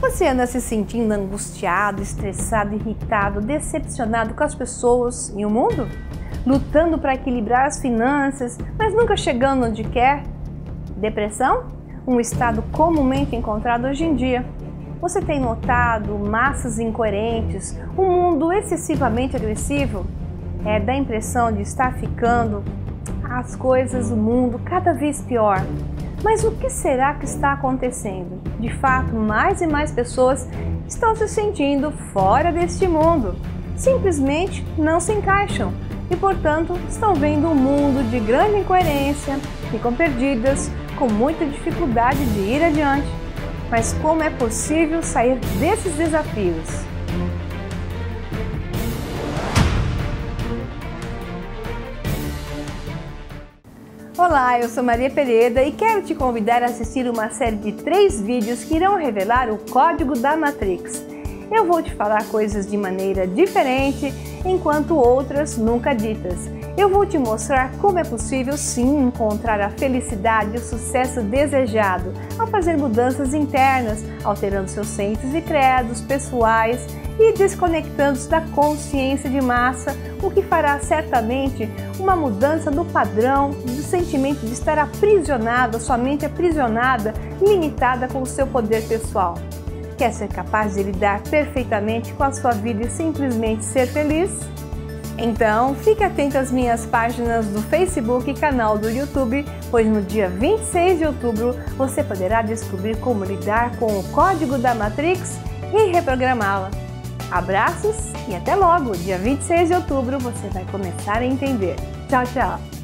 Você anda se sentindo angustiado, estressado, irritado, decepcionado com as pessoas e o mundo? Lutando para equilibrar as finanças, mas nunca chegando onde quer? Depressão? Um estado comumente encontrado hoje em dia. Você tem notado massas incoerentes, um mundo excessivamente agressivo? Dá a impressão de estar ficando as coisas do mundo cada vez pior. Mas o que será que está acontecendo? De fato, mais e mais pessoas estão se sentindo fora deste mundo. Simplesmente não se encaixam e, portanto, estão vendo um mundo de grande incoerência, ficam perdidas, com muita dificuldade de ir adiante. Mas como é possível sair desses desafios? Olá, eu sou Maria Pereira e quero te convidar a assistir uma série de 3 vídeos que irão revelar o código da Matrix. Eu vou te falar coisas de maneira diferente, enquanto outras nunca ditas. Eu vou te mostrar como é possível sim encontrar a felicidade e o sucesso desejado ao fazer mudanças internas, alterando seus centros e credos pessoais e desconectando-se da consciência de massa, o que fará certamente uma mudança no padrão do sentimento de estar aprisionado, a sua mente aprisionada, limitada com o seu poder pessoal. Quer ser capaz de lidar perfeitamente com a sua vida e simplesmente ser feliz? Então, fique atento às minhas páginas do Facebook e canal do YouTube, pois no dia 26 de outubro você poderá descobrir como lidar com o código da Matrix e reprogramá-la. Abraços e até logo! Dia 26 de outubro você vai começar a entender. Tchau, tchau!